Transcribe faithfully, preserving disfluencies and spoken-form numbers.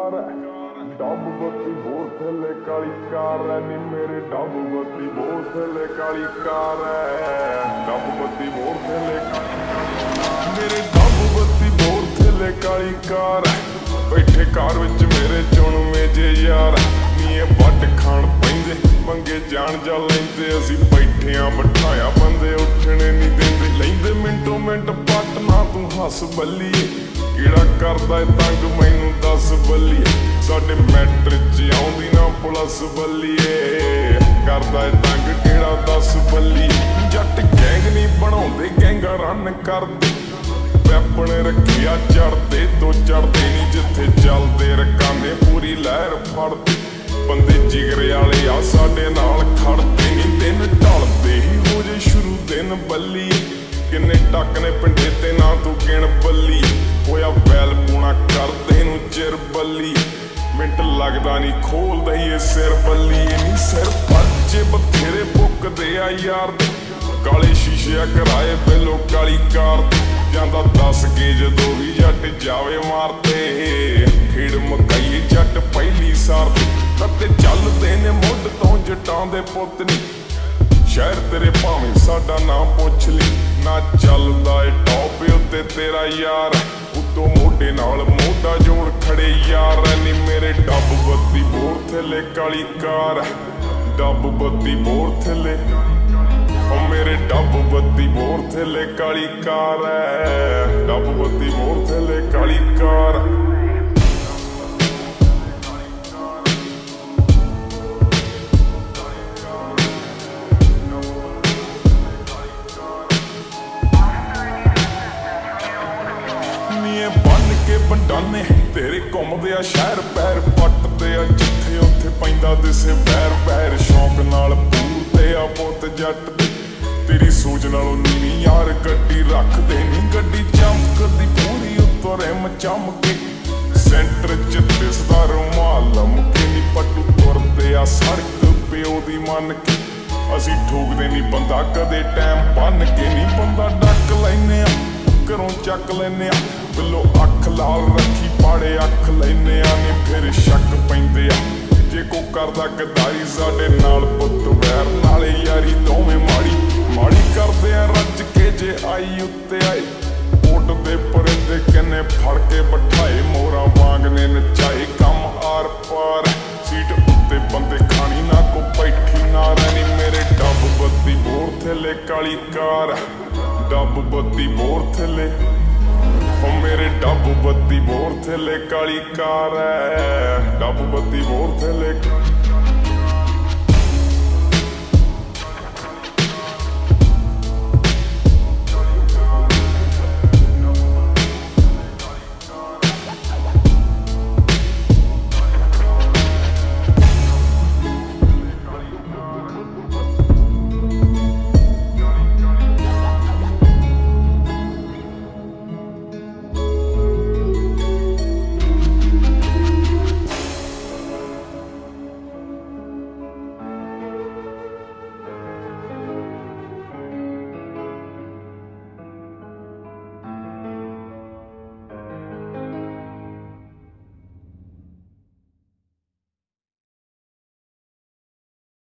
car डब बत्ती bore थले काली कार नी मेरे डब बत्ती बोर थले काली कार डब बत्ती बोर थले मेरे डब बत्ती बोर थले काली कार बैठे कार विच मेरे चुनवे जे यार नी वट खाण पैंदे मंगे जान जा लैंदे असी बैठे आ बिठाया बंदे उठने नहीं देंदे लैंदे मिंटो मिंट पट ना तू हस बल्लीए किड़ा करदा तंग मैनू दस बल्लीए साडे मैट्रिक च आउंदी ना पुलिस बल्लीए करदा तंग किड़ा दस बल्लीए जट गैंग नहीं बनाउंदे गैंगा रन करदे वैपन रखिया चढ़दे तो चढ़दे नहीं जिथे चलदे रकाने पूरी लहर फड़दे बंदे जिगरे वाले आ साडे नाल खड़दे नहीं दिन ढलदे ही हो जे शुरू दिन बल्लीए किन्ने टक ने पिंडे ते ना तू गिण बल्लीए होया बैल पूना करदे नू चिर बल्लीए मिंट लगदा नहीं खोल दईए सिर बल्लीए नी सिर पर्चे बथेरे पुकदे आ यार दे काले शीशे कराए बेलो काली कार जांदा दस के जदों भी जट जावे मारते खेड़ मकाई जट पहली सार ते चलदे ने मुੱਢ ਤੋਂ जटां दे पुੱਤ नी शहर तेरे भावें साडा नाम पुछ ली ना चलदा ए टॉप उत्ते तेरा यार उत्तों मोढे नाल मोढा जोड़ खड़े यार नी मेरे डब बत्ती बोर थले काली कार डब बत्ती बोर थले ओ मेरे डब बत्ती बोर थले काली कार डब बत्ती बोर थले काली कार बन के बंडाने तेरे घुमदे आ शहर पैर पटदे आ जिथे उत्थे पैंदा दिसे बैर बैर शौक नाल पूरदे आ पुੱਤ जट दे तेरी सोच नालों नीवी यार गड्डी रखदे नी गड्डी चमकदी पूरी उत्तों रिम चमके सेंटर च दिसदा रुमाल लमके नी पट्टू तुरदे आ सड़क प्यो दी मन के असी ठोकदे नी बंदा कदे टाइम बन के नी बंदा डक लैने आ घरों चक लैने आ बिलो अख लाल रखी पाड़े अख लैने आ नी फिर शक पैंदे आ जे को करदा गदारी साडे नाल पुੱਤ वैर नाले यारी दोवें माड़ी माड़ी करदे आ रज के जे आई उत्ते आए ओट दे परिंदे किन्ने फड़ के बिठाए मोरा वांगने नचाए कम आर पार सीट उत्ते बंदे खानी ना को बैठी ना रहनी मेरे डब बत्ती बोर थले काली कार डब बत्ती बोर थले ओ मेरे डब बत्ती बोर थले काली कार डब बत्ती बोर थले